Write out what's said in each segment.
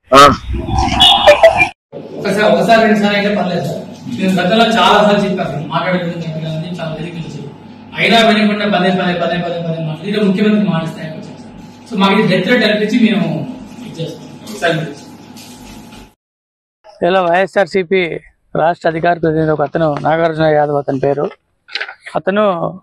ఒకసారి రెండుసార్లు అయితే పర్లేదు సార్. నేను గతంలో చాలా సార్లు చెప్పాను, మాట్లాడుతుంది చాలా వెతికి అయినా వినకుండా పదే పదే పదే పదే పదే మాట్లాడి ముఖ్యమంత్రి మాట్లాడిస్తాయి వచ్చాను సార్. సో మాకు ఇది డెత్ రేట్ అనిపించి మేము ఇచ్చేస్తాం. ఇలా వైఎస్ఆర్సీపీ రాష్ట్ర అధికార ప్రతినిధి ఒక అతను నాగార్జున యాదవ్ అతని పేరు. అతను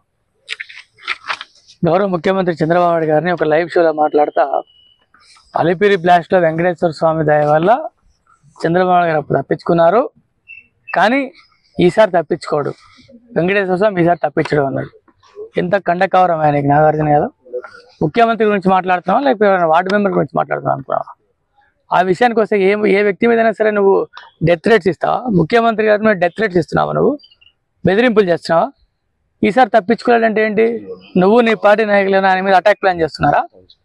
గౌరవ ముఖ్యమంత్రి చంద్రబాబు నాయుడు గారిని ఒక లైవ్ షోలో మాట్లాడుతా అలిపిరి బ్లాస్ట్లో వెంకటేశ్వర స్వామి దయ వల్ల చంద్రబాబు నాయుడు గారు అప్పుడు తప్పించుకున్నారు, కానీ ఈసారి తప్పించుకోడు, వెంకటేశ్వర స్వామి ఈసారి తప్పించడం అన్నాడు. ఎంత కండకవరం ఆయనకి నాగార్జున యాదవ్. ముఖ్యమంత్రి గురించి మాట్లాడుతున్నావా లేకపోతే వార్డు మెంబర్ గురించి మాట్లాడుతున్నావు అనుకున్నావా? ఆ విషయానికి వస్తే ఏ వ్యక్తి మీదైనా సరే నువ్వు డెత్ రేట్స్ ఇస్తావా? ముఖ్యమంత్రి గారి మీద డెత్ రేట్స్ ఇస్తున్నావా? నువ్వు బెదిరింపులు చేస్తున్నావా? ఈసారి తప్పించుకోవాలంటే ఏంటి? నువ్వు నీ పార్టీ నాయకులు ఆయన మీద అటాక్ ప్లాన్ చేస్తున్నారా?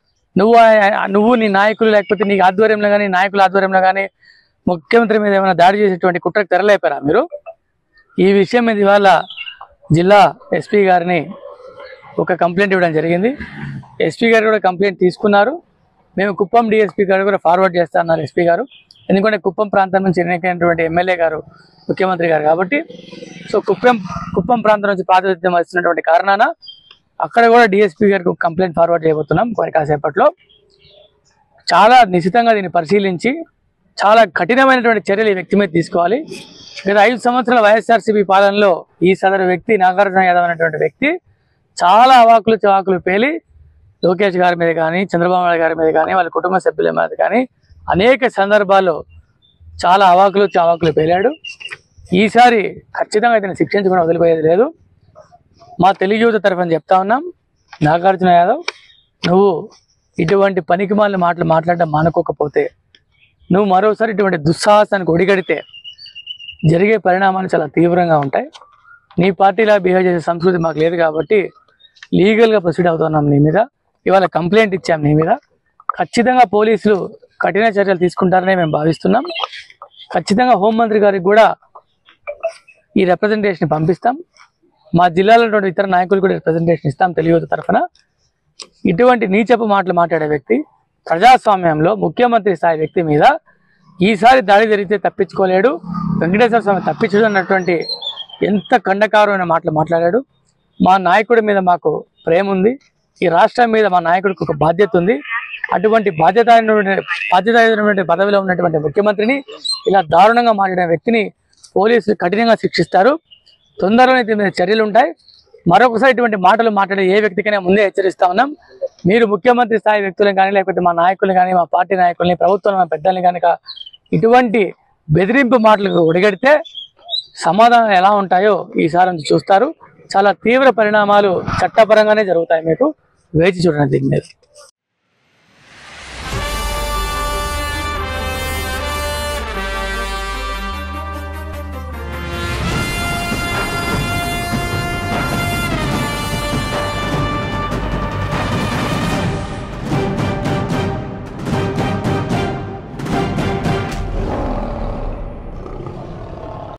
నువ్వు నీ నాయకులు లేకపోతే నీ ఆధ్వర్యంలో కానీ నాయకుల ఆధ్వర్యంలో కానీ ముఖ్యమంత్రి మీద ఏమైనా దాడి చేసేటువంటి కుట్రకు తెరలేపారా మీరు? ఈ విషయం మీద ఇవాళ జిల్లా ఎస్పీ గారిని ఒక కంప్లైంట్ ఇవ్వడం జరిగింది. ఎస్పీ గారు కూడా కంప్లైంట్ తీసుకున్నారు. మేము కుప్పం డిఎస్పీ గారు కూడా ఫార్వర్డ్ చేస్తా అన్నారు ఎస్పీ గారు. ఎందుకంటే కుప్పం ప్రాంతం నుంచి ఎన్నికైనటువంటి ఎమ్మెల్యే గారు ముఖ్యమంత్రి గారు కాబట్టి, సో కుప్పం ప్రాంతం నుంచి ప్రాతినిధ్యం వస్తున్నటువంటి కారణాన అక్కడ కూడా డిఎస్పీ గారికి కంప్లైంట్ ఫార్వర్డ్ చేయబోతున్నాం కొన్ని కాసేపట్లో. చాలా నిశితంగా దీన్ని పరిశీలించి చాలా కఠినమైనటువంటి చర్యలు ఈ వ్యక్తి మీద తీసుకోవాలి. గత 5 సంవత్సరాల వైఎస్ఆర్సీపీ పాలనలో ఈ సదరు వ్యక్తి నాగార్జున యాదవ్ అనేటువంటి వ్యక్తి చాలా అవాకులు పేలి లోకేష్ గారి మీద కానీ చంద్రబాబు నాయుడు గారి మీద కానీ వాళ్ళ కుటుంబ సభ్యుల మీద కానీ అనేక సందర్భాల్లో చాలా అవాకులు పేలాడు. ఈసారి ఖచ్చితంగా ఇతను శిక్షించకుండా వదిలిపోయేది లేదు. మా తెలుగు యువత తరఫున చెప్తా ఉన్నాం, నాగార్జున యాదవ్ నువ్వు ఇటువంటి పనికిమాలిన మాటలు మాట్లాడడం మానుకోకపోతే, నువ్వు మరోసారి ఇటువంటి దుస్సాహసానికి ఒడిగడితే జరిగే పరిణామాలు చాలా తీవ్రంగా ఉంటాయి. నీ పార్టీలా బిహేవ్ చేసే సంస్కృతి మాకు లేదు కాబట్టి లీగల్గా ప్రొసీడ్ అవుతున్నాం నీ మీద. ఇవాళ కంప్లైంట్ ఇచ్చాం నీ మీద. ఖచ్చితంగా పోలీసులు కఠిన చర్యలు తీసుకుంటారని మేము భావిస్తున్నాం. ఖచ్చితంగా హోంమంత్రి గారికి కూడా ఈ రిప్రజెంటేషన్ పంపిస్తాం. మా జిల్లాలో ఉన్నటువంటి ఇతర నాయకులు కూడా రిప్రజెంటేషన్ ఇస్తాం తెలియదు తరఫున. ఇటువంటి నీచపు మాటలు మాట్లాడే వ్యక్తి ప్రజాస్వామ్యంలో ముఖ్యమంత్రి స్థాయి వ్యక్తి మీద ఈసారి దాడి జరిగితే తప్పించుకోలేడు, వెంకటేశ్వర స్వామి తప్పించడు అన్నటువంటి ఎంత ఖండకారమైన మాటలు మాట్లాడాడు. మా నాయకుడి మీద మాకు ప్రేమ ఉంది, ఈ రాష్ట్రం మీద మా నాయకుడికి ఒక బాధ్యత ఉంది. అటువంటి బాధ్యత పదవిలో ఉన్నటువంటి ముఖ్యమంత్రిని ఇలా దారుణంగా మాట్లాడిన వ్యక్తిని పోలీసులు కఠినంగా శిక్షిస్తారు. తొందరలోనే దీని మీద చర్యలు ఉంటాయి. మరొకసారి ఇటువంటి మాటలు మాట్లాడే ఏ వ్యక్తికైనా ముందే హెచ్చరిస్తా ఉన్నాం. మీరు ముఖ్యమంత్రి స్థాయి వ్యక్తులను కానీ లేకపోతే మా నాయకులు కానీ మా పార్టీ నాయకుల్ని ప్రభుత్వంలో మా పెద్దల్ని కనుక ఇటువంటి బెదిరింపు మాటలకు ఒడిగడితే సమాధానం ఎలా ఉంటాయో ఈసారి చూస్తారు. చాలా తీవ్ర పరిణామాలు చట్టపరంగానే జరుగుతాయి. మీకు వేచి చూడండి దీని మీద.